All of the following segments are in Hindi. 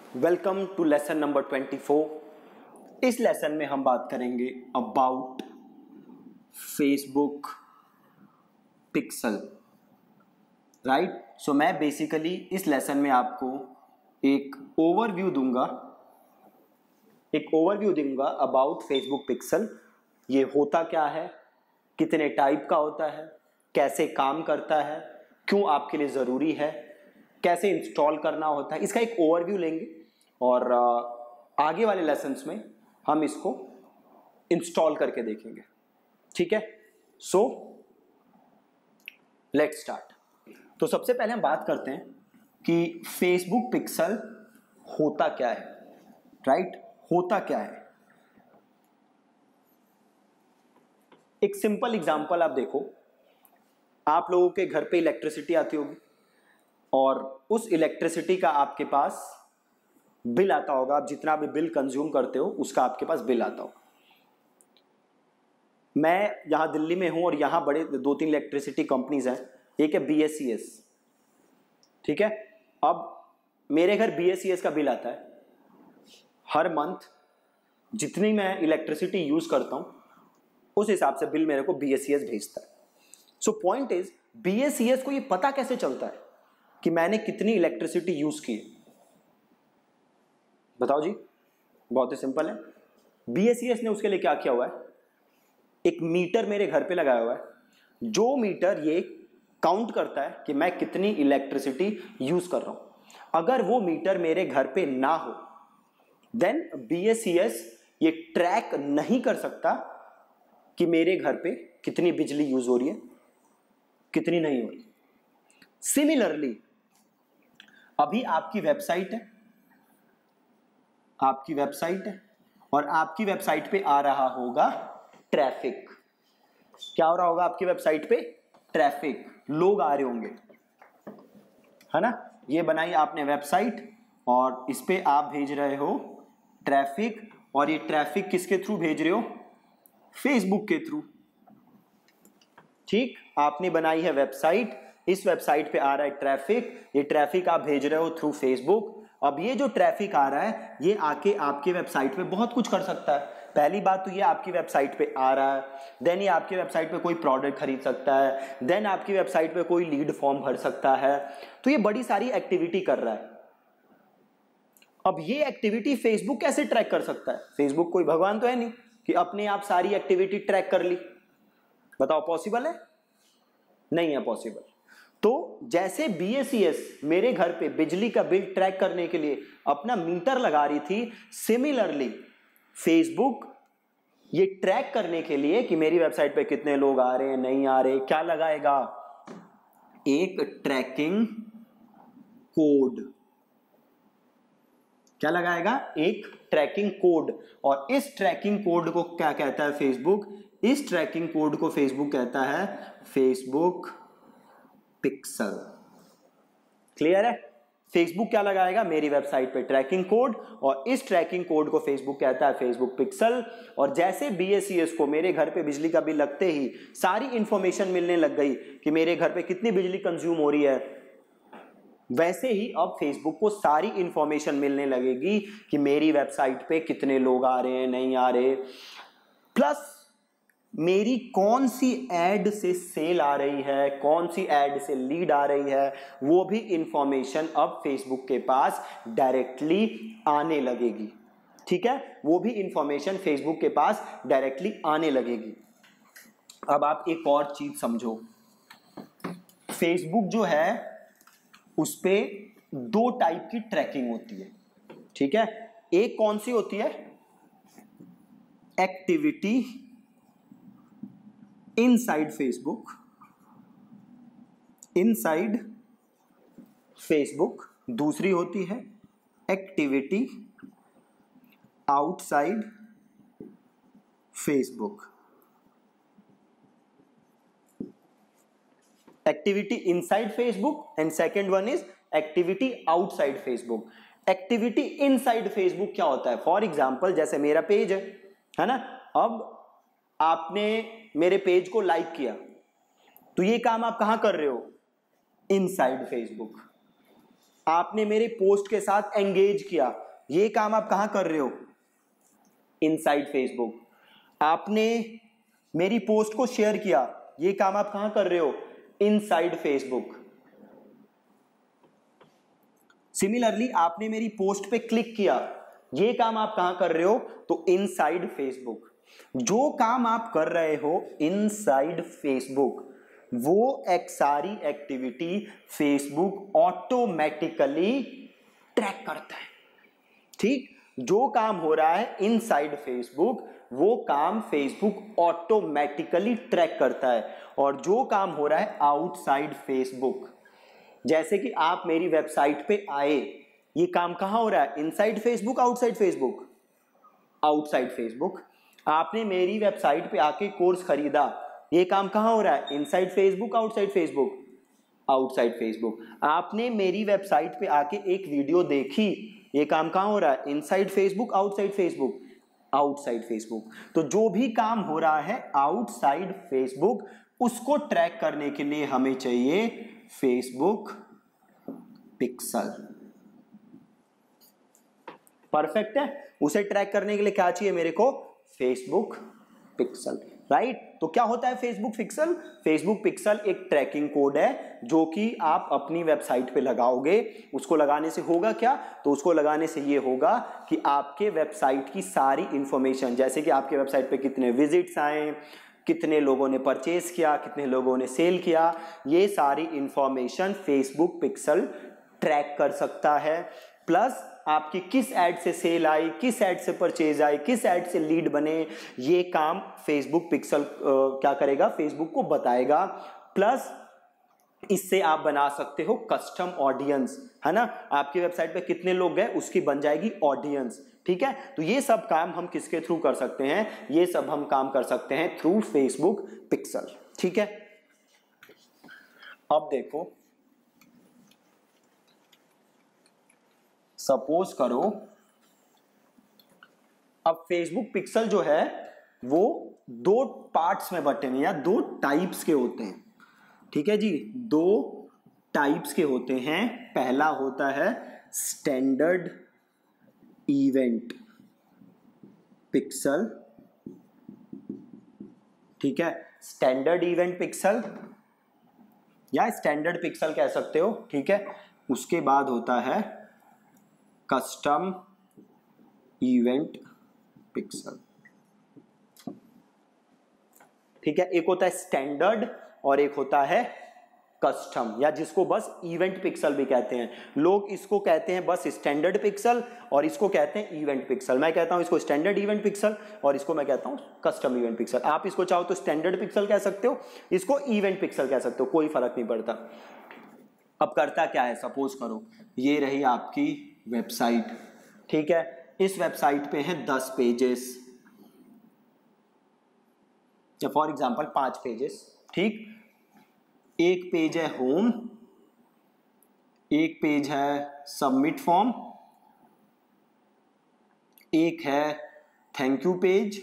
Welcome to lesson number 24। इस लेसन में हम बात करेंगे about Facebook pixel, right. So मैं बेसिकली इस लेसन में आपको एक ओवरव्यू दूंगा अबाउट फेसबुक पिक्सल। ये होता क्या है, कितने टाइप का होता है, कैसे काम करता है, क्यों आपके लिए ज़रूरी है, कैसे इंस्टॉल करना होता है, इसका एक ओवरव्यू लेंगे और आगे वाले लेसन्स में हम इसको इंस्टॉल करके देखेंगे। ठीक है, सो लेट्स स्टार्ट। तो सबसे पहले हम बात करते हैं कि फेसबुक पिक्सल होता क्या है, राइट। होता क्या है, एक सिंपल एग्जांपल आप देखो। आप लोगों के घर पे इलेक्ट्रिसिटी आती होगी और उस इलेक्ट्रिसिटी का आपके पास बिल आता होगा। आप जितना भी बिल कंज्यूम करते हो उसका आपके पास बिल आता होगा। मैं यहाँ दिल्ली में हूँ और यहाँ बड़े 2-3 इलेक्ट्रिसिटी कंपनीज हैं। एक है BSES, ठीक है। अब मेरे घर BSES का बिल आता है हर मंथ। जितनी मैं इलेक्ट्रिसिटी यूज करता हूँ उस हिसाब से बिल मेरे को BSES भेजता है। सो पॉइंट इज, BSES को ये पता कैसे चलता है कि मैंने कितनी इलेक्ट्रिसिटी यूज की है? बताओ जी। बहुत ही सिंपल है। BSES ने उसके लिए क्या किया हुआ है, एक मीटर मेरे घर पे लगाया हुआ है। जो मीटर ये काउंट करता है कि मैं कितनी इलेक्ट्रिसिटी यूज कर रहा हूं। अगर वो मीटर मेरे घर पे ना हो देन BSES ये ट्रैक नहीं कर सकता कि मेरे घर पे कितनी बिजली यूज हो रही है, कितनी नहीं हो रही। सिमिलरली अभी आपकी वेबसाइट है और आपकी वेबसाइट पे आ रहा होगा ट्रैफिक। क्या हो रहा होगा आपकी वेबसाइट पे? ट्रैफिक, लोग आ रहे होंगे, है ना। ये बनाई आपने वेबसाइट और इस पे आप भेज रहे हो ट्रैफिक, और ये ट्रैफिक किसके थ्रू भेज रहे हो? फेसबुक के थ्रू। ठीक, आपने बनाई है वेबसाइट, इस वेबसाइट पे आ रहा है ट्रैफिक, ये ट्रैफिक आप भेज रहे हो थ्रू फेसबुक। अब ये जो ट्रैफिक आ रहा है ये आके आपके वेबसाइट पे बहुत कुछ कर सकता है। पहली बात तो ये आपकी वेबसाइट पे आ रहा है, देन ये आपकी वेबसाइट पे कोई प्रोडक्ट खरीद सकता है, देन आपकी वेबसाइट पे कोई लीड फॉर्म भर सकता है। तो ये बड़ी सारी एक्टिविटी कर रहा है। अब ये एक्टिविटी फेसबुक कैसे ट्रैक कर सकता है? फेसबुक कोई भगवान तो है नहीं कि अपने आप सारी एक्टिविटी ट्रैक कर ली। बताओ पॉसिबल है? नहीं है पॉसिबल। तो जैसे BSES मेरे घर पे बिजली का बिल ट्रैक करने के लिए अपना मीटर लगा रही थी, सिमिलरली फेसबुक ये ट्रैक करने के लिए कि मेरी वेबसाइट पे कितने लोग आ रहे हैं, नहीं आ रहे, क्या लगाएगा? एक ट्रैकिंग कोड। क्या लगाएगा? एक ट्रैकिंग कोड। और इस ट्रैकिंग कोड को क्या कहता है फेसबुक? इस ट्रैकिंग कोड को फेसबुक कहता है फेसबुक पिक्सल। क्लियर है? फेसबुक क्या लगाएगा? मेरी वेबसाइट पे ट्रैकिंग कोड, और इस ट्रैकिंग कोड को फेसबुक कहता है फेसबुक पिक्सल। और जैसे BSES को मेरे घर पे बिजली का बिल लगते ही सारी इंफॉर्मेशन मिलने लग गई कि मेरे घर पे कितनी बिजली कंज्यूम हो रही है, वैसे ही अब फेसबुक को सारी इंफॉर्मेशन मिलने लगेगी कि मेरी वेबसाइट पे कितने लोग आ रहे हैं, नहीं आ रहे, प्लस मेरी कौन सी एड से सेल आ रही है, कौन सी एड से लीड आ रही है, वो भी इंफॉर्मेशन अब फेसबुक के पास डायरेक्टली आने लगेगी। ठीक है, वो भी इंफॉर्मेशन फेसबुक के पास डायरेक्टली आने लगेगी। अब आप एक और चीज समझो, फेसबुक जो है उस पे 2 टाइप की ट्रैकिंग होती है। ठीक है, एक कौन सी होती है? Activity inside Facebook, inside Facebook. दूसरी होती है activity outside Facebook. Activity inside Facebook and second one is activity outside Facebook. Activity inside Facebook क्या होता है? फॉर एग्जाम्पल जैसे मेरा पेज है ना, अब आपने मेरे पेज को लाइक किया, तो ये काम आप कहां कर रहे हो? Inside Facebook. आपने मेरे पोस्ट के साथ एंगेज किया, ये काम आप कहां कर रहे हो? Inside Facebook. आपने मेरी पोस्ट को शेयर किया, ये काम आप कहां कर रहे हो? Inside Facebook. सिमिलरली आपने मेरी पोस्ट पे क्लिक किया, ये काम आप कहां कर रहे हो? तो इनसाइड फेसबुक। जो काम आप कर रहे हो इनसाइड फेसबुक, वो एक सारी एक्टिविटी फेसबुक ऑटोमेटिकली ट्रैक करता है। ठीक, जो काम हो रहा है इनसाइड फेसबुक वो काम फेसबुक ऑटोमेटिकली ट्रैक करता है, और जो काम हो रहा है आउटसाइड फेसबुक, जैसे कि आप मेरी वेबसाइट पे आए, ये काम कहां हो रहा है? Inside Facebook, outside Facebook? Outside Facebook. आपने मेरी वेबसाइट पे आके कोर्स खरीदा, ये काम कहां हो रहा है? Inside Facebook, outside Facebook? Outside Facebook. आपने मेरी वेबसाइट पे आके एक वीडियो देखी, ये काम कहां हो रहा है? Inside Facebook, outside Facebook? Outside Facebook. तो जो भी काम हो रहा है आउटसाइड फेसबुक, उसको ट्रैक करने के लिए हमें चाहिए फेसबुक पिक्सल। परफेक्ट है। उसे ट्रैक करने के लिए क्या चाहिए मेरे को? Facebook pixel. राइट, तो क्या होता है फेसबुक पिक्सल? फेसबुक पिक्सल एक ट्रैकिंग कोड है जो कि आप अपनी वेबसाइट पे लगाओगे। उसको लगाने से होगा क्या? तो उसको लगाने से ये होगा कि आपके वेबसाइट की सारी इंफॉर्मेशन, जैसे कि आपके वेबसाइट पे कितने विजिट्स आए, कितने लोगों ने परचेज किया, कितने लोगों ने सेल किया, ये सारी इंफॉर्मेशन फेसबुक पिक्सल ट्रैक कर सकता है। प्लस आपकी किस ऐड से सेल आई, किस ऐड से परचेज आई, किस ऐड से लीड बने, ये काम फेसबुक पिक्सल क्या करेगा? फेसबुक को बताएगा। प्लस इससे आप बना सकते हो कस्टम ऑडियंस, है ना? आपकी वेबसाइट पे कितने लोग गए उसकी बन जाएगी ऑडियंस। ठीक है, तो ये सब काम हम किसके थ्रू कर सकते हैं? ये सब हम काम कर सकते हैं थ्रू फेसबुक पिक्सल। ठीक है, अब देखो, सपोज करो अब फेसबुक पिक्सल जो है वो दो पार्ट्स में बटे हैं या दो टाइप्स के होते हैं। ठीक है जी, दो टाइप्स के होते हैं। पहला होता है स्टैंडर्ड इवेंट पिक्सल। ठीक है, स्टैंडर्ड इवेंट पिक्सल या स्टैंडर्ड पिक्सल कह सकते हो। ठीक है, उसके बाद होता है कस्टम इवेंट पिक्सल। ठीक है, एक होता है स्टैंडर्ड और एक होता है कस्टम, या जिसको बस इवेंट पिक्सल भी कहते हैं। लोग इसको कहते हैं बस स्टैंडर्ड पिक्सल और इसको कहते हैं इवेंट पिक्सल। मैं कहता हूं इसको स्टैंडर्ड इवेंट पिक्सल और इसको मैं कहता हूं कस्टम इवेंट पिक्सल। आप इसको चाहो तो स्टैंडर्ड पिक्सल कह सकते हो, इसको इवेंट पिक्सल कह सकते हो, कोई फर्क नहीं पड़ता। अब करता क्या है, सपोज करो ये रही आपकी वेबसाइट। ठीक है, इस वेबसाइट पे हैं 10 पेजेस या फॉर एग्जांपल 5 पेजेस। ठीक, एक पेज है होम, एक पेज है सबमिट फॉर्म, एक है थैंक यू पेज,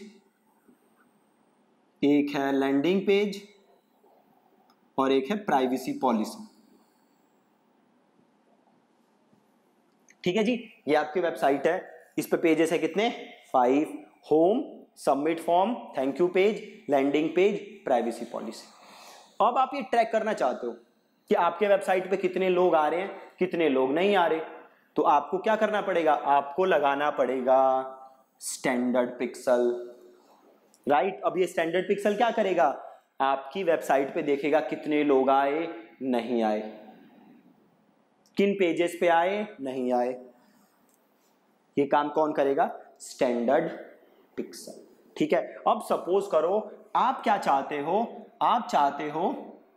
एक है लैंडिंग पेज और एक है प्राइवेसी पॉलिसी। ठीक है जी, ये आपकी वेबसाइट है। इस पे पेजेस है कितने? 5। Home, submit form, thank you page, landing page, privacy policy. अब आप ये ट्रैक करना चाहते हो कि आपके वेबसाइट पे कितने लोग आ रहे हैं, कितने लोग नहीं आ रहे, तो आपको क्या करना पड़ेगा? आपको लगाना पड़ेगा स्टैंडर्ड पिक्सल। राइट, अब ये स्टैंडर्ड पिक्सल क्या करेगा? आपकी वेबसाइट पे देखेगा कितने लोग आए, नहीं आए, किन पेजेस पे आए, नहीं आए। ये काम कौन करेगा? Standard pixel. ठीक है, अब सपोज करो आप क्या चाहते हो? आप चाहते हो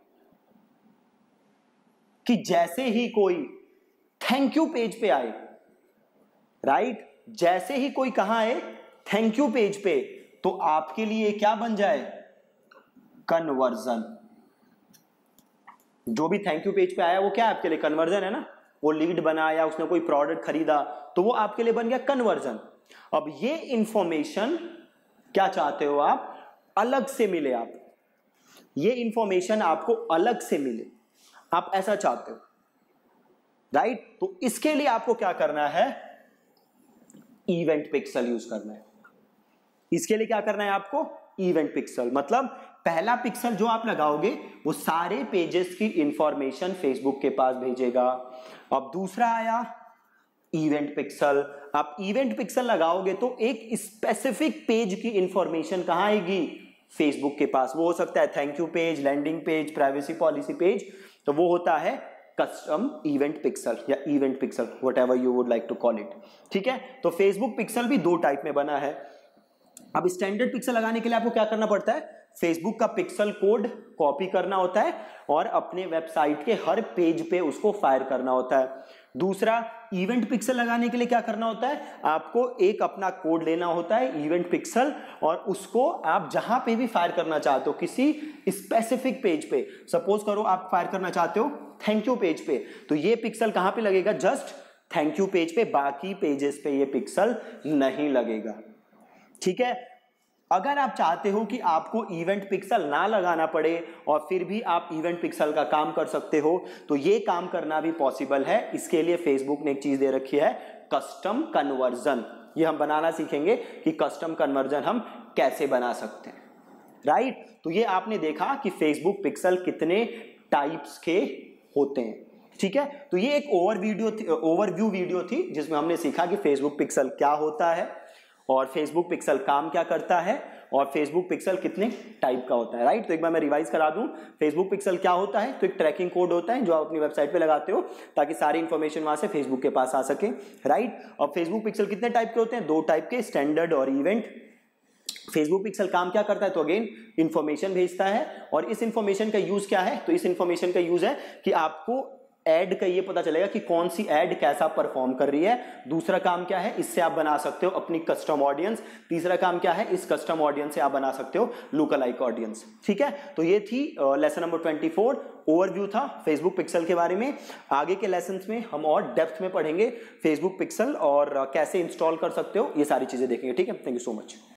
कि जैसे ही कोई थैंक यू पेज पे आए, राइट, जैसे ही कोई कहां आए थैंक यू पेज पे, तो आपके लिए क्या बन जाए? कन्वर्जन। जो भी थैंक यू पेज पे आया वो क्या है आपके लिए? कन्वर्जन है ना। वो लीड बना या उसने कोई प्रोडक्ट खरीदा तो वो आपके लिए बन गया कन्वर्जन। अब ये इंफॉर्मेशन क्या चाहते हो आप? अलग से मिले। आप ये इंफॉर्मेशन आपको अलग से मिले, आप ऐसा चाहते हो। राइट। तो इसके लिए आपको क्या करना है, इवेंट पिक्सल यूज करना है। इसके लिए क्या करना है आपको, इवेंट पिक्सल। मतलब पहला पिक्सल जो आप लगाओगे वो सारे पेजेस की इंफॉर्मेशन फेसबुक के पास भेजेगा। अब दूसरा आया इवेंट पिक्सल। आप इवेंट पिक्सल लगाओगे तो एक स्पेसिफिक पेज की इंफॉर्मेशन कहां आएगी, फेसबुक के पास। वो हो सकता है thank you page, landing page, privacy policy page, तो वो होता है कस्टम इवेंट पिक्सल या event pixel, whatever you would like to call it. ठीक है, तो फेसबुक पिक्सल भी दो टाइप में बना है। अब स्टैंडर्ड पिक्सल लगाने के लिए आपको क्या करना पड़ता है, फेसबुक का पिक्सल कोड कॉपी करना होता है और अपने वेबसाइट के हर पेज पे उसको फायर करना होता है। दूसरा, इवेंट पिक्सल लगाने के लिए क्या करना होता है, आपको एक अपना कोड लेना होता है इवेंट पिक्सल, और उसको आप जहां पे भी फायर करना चाहते हो किसी स्पेसिफिक पेज पे, सपोज करो आप फायर करना चाहते हो थैंक यू पेज पे, तो ये पिक्सल कहां पे लगेगा, जस्ट थैंक यू पेज पे, बाकी पेजेस पे ये पिक्सल नहीं लगेगा। ठीक है, अगर आप चाहते हो कि आपको इवेंट पिक्सल ना लगाना पड़े और फिर भी आप इवेंट पिक्सल का काम कर सकते हो, तो ये काम करना भी पॉसिबल है। इसके लिए फेसबुक ने एक चीज दे रखी है, कस्टम कन्वर्जन। ये हम बनाना सीखेंगे कि कस्टम कन्वर्जन हम कैसे बना सकते हैं, राइट। तो ये आपने देखा कि फेसबुक पिक्सल कितने टाइप्स के होते हैं। ठीक है, तो ये एक ओवरव्यू वीडियो थी जिसमें हमने सीखा कि फेसबुक पिक्सल क्या होता है और फेसबुक पिक्सल काम क्या करता है और फेसबुक पिक्सल कितने टाइप का होता है, राइट। तो एक बार मैं रिवाइज करा दूं, फेसबुक पिक्सल क्या होता है, तो एक ट्रैकिंग कोड होता है जो आप अपनी वेबसाइट पे लगाते हो ताकि सारी इंफॉर्मेशन वहां से फेसबुक के पास आ सके, राइट। और फेसबुक पिक्सल कितने टाइप के होते हैं, दो टाइप के, स्टैंडर्ड और इवेंट। फेसबुक पिक्सल काम क्या करता है, तो अगेन इंफॉर्मेशन भेजता है, और इस इंफॉर्मेशन का यूज क्या है, तो इस इंफॉर्मेशन का यूज है कि आपको एड का ये पता चलेगा कि कौन सी एड कैसा परफॉर्म कर रही है। दूसरा काम क्या है, इससे आप बना सकते हो अपनी कस्टम ऑडियंस। तीसरा काम क्या है, इस कस्टम ऑडियंस से आप बना सकते हो लुकअलाइक ऑडियंस। ठीक है, तो ये थी लेसन नंबर 24, ओवरव्यू था फेसबुक पिक्सल के बारे में। आगे के लेसन्स में हम और डेप्थ में पढ़ेंगे फेसबुक पिक्सल और कैसे इंस्टॉल कर सकते हो, ये सारी चीजें देखेंगे। ठीक है, थैंक यू सो मच।